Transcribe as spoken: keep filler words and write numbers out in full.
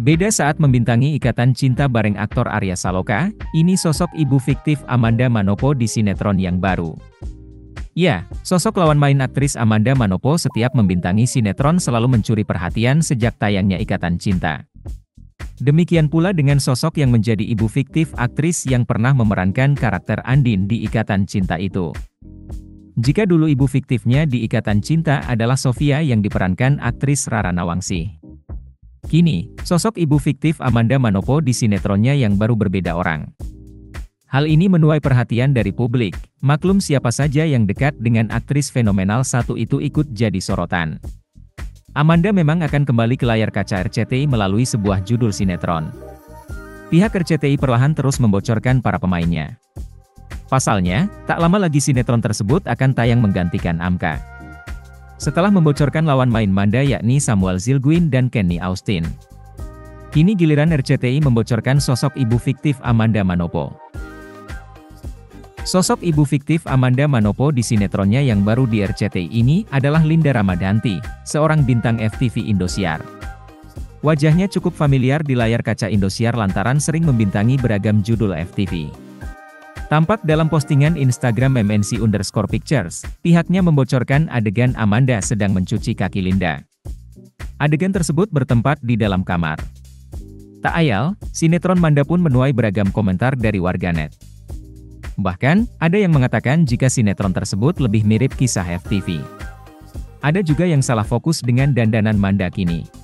Beda saat membintangi Ikatan Cinta bareng aktor Arya Saloka, ini sosok ibu fiktif Amanda Manopo di sinetron yang baru. Ya, sosok lawan main aktris Amanda Manopo setiap membintangi sinetron selalu mencuri perhatian sejak tayangnya Ikatan Cinta. Demikian pula dengan sosok yang menjadi ibu fiktif aktris yang pernah memerankan karakter Andin di Ikatan Cinta itu. Jika dulu ibu fiktifnya di Ikatan Cinta adalah Sofia yang diperankan aktris Rara Nawangsi. Kini, sosok ibu fiktif Amanda Manopo di sinetronnya yang baru berbeda orang. Hal ini menuai perhatian dari publik, maklum siapa saja yang dekat dengan aktris fenomenal satu itu ikut jadi sorotan. Amanda memang akan kembali ke layar kaca R C T I melalui sebuah judul sinetron. Pihak R C T I perlahan terus membocorkan para pemainnya. Pasalnya, tak lama lagi sinetron tersebut akan tayang menggantikan Amka. Setelah membocorkan lawan main Manda yakni Samuel Zilguin dan Kenny Austin. Kini giliran R C T I membocorkan sosok ibu fiktif Amanda Manopo. Sosok ibu fiktif Amanda Manopo di sinetronnya yang baru di R C T I ini adalah Linda Ramadanti, seorang bintang F T V Indosiar. Wajahnya cukup familiar di layar kaca Indosiar lantaran sering membintangi beragam judul F T V. Tampak dalam postingan Instagram M N C underscore pictures, pihaknya membocorkan adegan Amanda sedang mencuci kaki Linda. Adegan tersebut bertempat di dalam kamar. Tak ayal, sinetron Manda pun menuai beragam komentar dari warganet. Bahkan, ada yang mengatakan jika sinetron tersebut lebih mirip kisah F T V. Ada juga yang salah fokus dengan dandanan Manda kini.